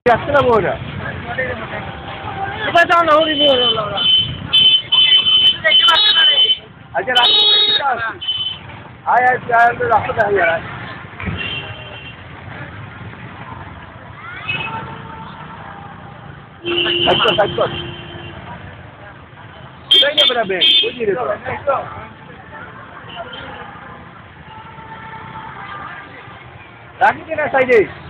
আসছে না বউটা আচ্ছা আয় রাস্তা দেখা যায় রাখি কিনা সাইডে